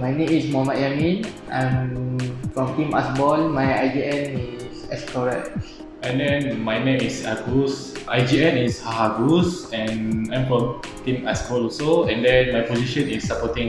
My name is Muhammad Yamin. I'm from Team Asball. My IGN is Escoret. And then my name is Agus. IGN is Hagus, and I'm from Team Asball also. And then my position is supporting.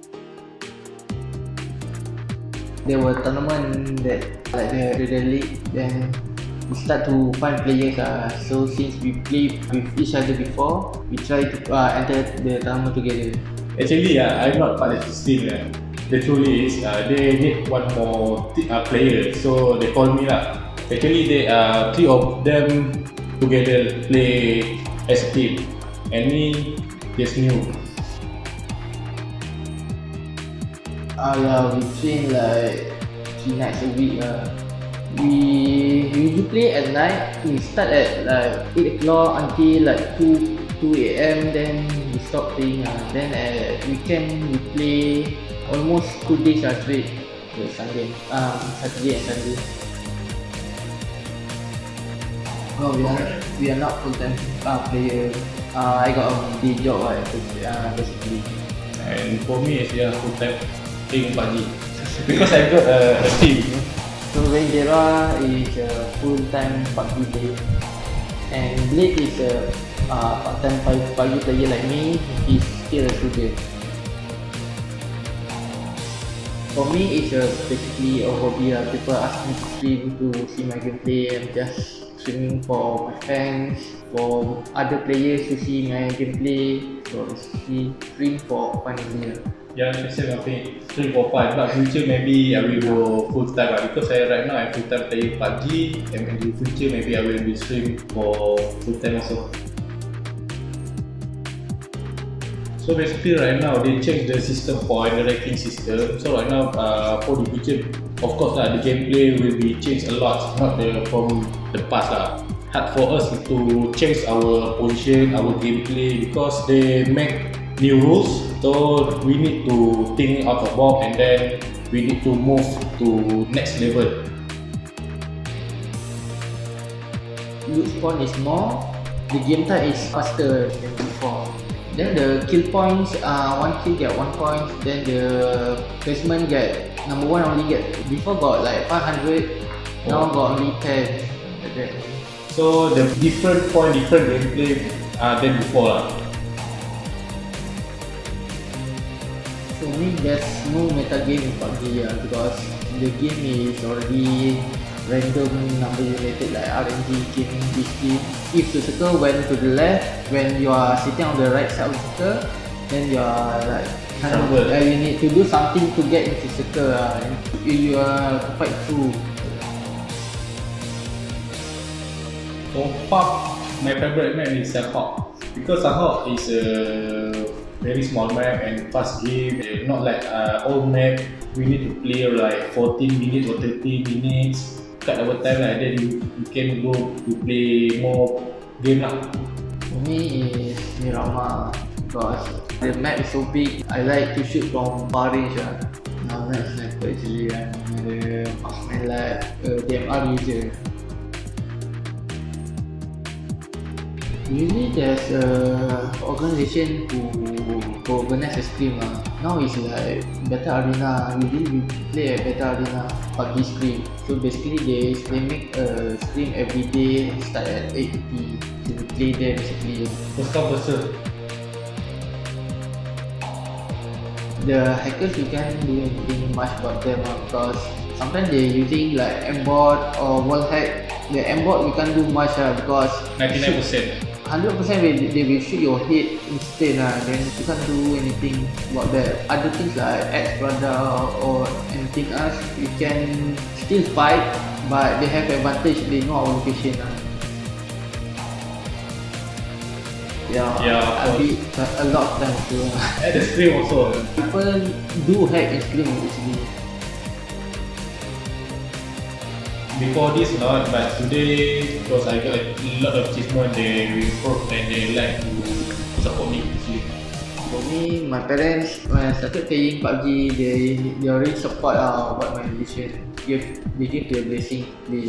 There were tournaments that like the league, then we start to find players. So since we play with each other before, we try to enter the tournament together. Actually, I'm not part of this team. The truth is, they need one more player, so they call me lah. Actually, they three of them together play as a team, and me just new. We train like 3 nights a week. We usually play at night. We start at like 8 o'clock until like 2 AM. Then we stop playing. Then at weekend we play almost 2 days straight. Saturday and Sunday. No, we are not full-time player. I got a day job basically. And for me, it's full-time playing PUBG because I got a team. So Rendera is a full-time PUBG player, and Blade is a part-time PUBG player like me. He's still a student. For me, it's basically a hobby. People ask me to stream to see my gameplay. I'm just streaming for my fans, for other players to see my gameplay. So basically, stream for fun only. Yeah, especially I stream for fun. But future maybe I will go full time because right now I'm full time playing PUBG, and in the future maybe I will be stream for full time also. So basically right now they change the system for the ranking system. So right now for the future, of course the gameplay will be changed a lot, not from the past lah. Hard for us to change our position, our gameplay because they make new rules. So we need to think out of the box, and then we need to move to next level. Loot spawn is more. The game time is faster than before. Then the kill points, one kill get 1 point. Then the placement get number 1 only get, before got like 500, now got only 10. Like that. So the different gameplay than before lah. For me, there's no meta game in PUBG because the game is already random number generated like RNG game basically. If the circle went to the left, when you are sitting on the right side of the circle, then you are like you need to do something to get into the circle. You are to fight through. For PUBG, my favorite map is Sanhok because Sanhok is a very small map and fast game. Not like old map. We need to play like 14 minutes or 30 minutes. Cut our time like that, you can go to play more game lah. For me is Miramar because the map is so big. I like to shoot from far range. Not sniper actually. I'm a marksman like DMR user. Usually there's an organization who organize a stream. Now it's like Beta Arena. Usually we play at Beta Arena PUBG stream. So basically they make a stream every day, start at 8:30. So we play there basically. First come first serve. The hackers, you can't do anything much about them because sometimes they're using like aimbot or wall hack. The aimbot we can't do much because 99%. 100% they will shoot your head instead. Then you can't do anything about that. Other things like X Brother or anything else, you can still fight, but they have advantage. They know our location. Yeah, a lot of time too. At the stream also. People do hack in stream actually. Before this not, but today because I got a lot of achievement, they improve and they like to support me actually. For me, my parents when I started playing PUBG, they already support about my decision. They give their blessing to play.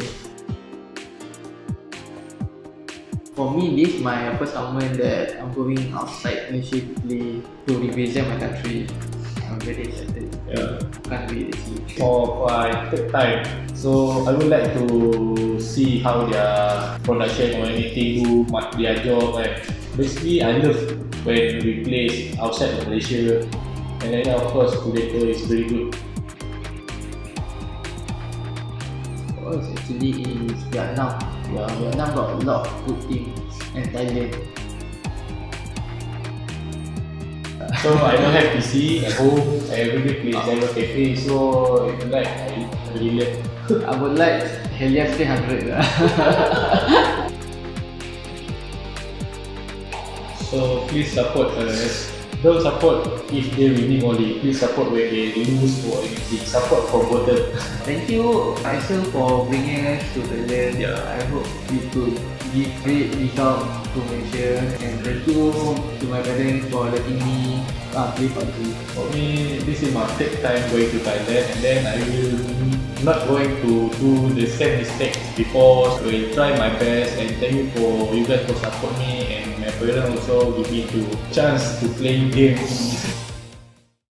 For me, this is my first tournament that I'm going outside Malaysia to play to represent my country. I'm very excited. Yeah. Can't wait to see. For my third time, so I would like to see how their production or anything do their job. And basically, I love when we play outside of Malaysia, and then of course, Predator is very good. Oh, it's actually is Vietnam. Yeah, Vietnam got a lot of good teams and Thailand. So I don't have PC at home. I everyday play Cyber Cafe. So if you like, I really love. I would like Helios 300 lah. So please support us. Don't support if they winning only. Please support when they lose or anything. Support from bottom. Thank you, Faisal, for bringing us to Thailand. Yeah. I hope we could give great result to Malaysia. And thank you to my parents for letting me play PUBG. For me, this is my third time going to Thailand, and then I will not going to do the same mistakes before. So I will try my best, and thank you for you guys for support me, and my parents also give me the chance to play games.